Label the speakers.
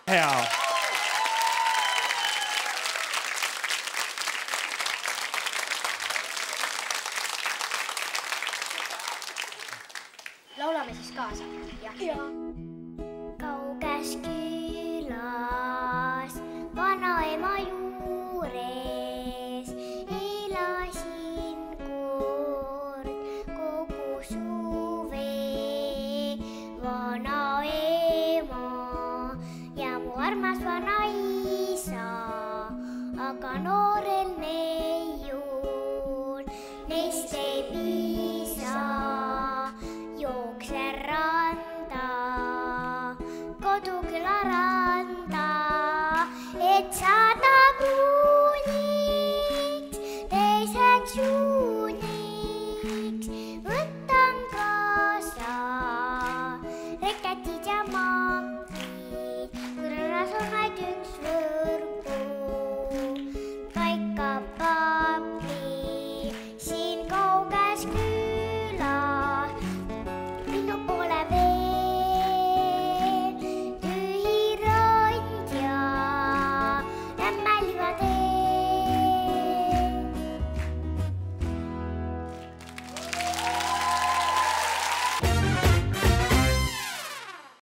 Speaker 1: hea.
Speaker 2: Laulame siis kaasa. Ja. Kauges külas vanaema juures elasin kord kogu suve. Vanaema ja mu armas vanaisa, aga noorel neiul neist ei piisa. Jookse randa, Koduküla randa, et saada pruuniks, teiseks juuniks. Võtan kaasa reketid ja maak.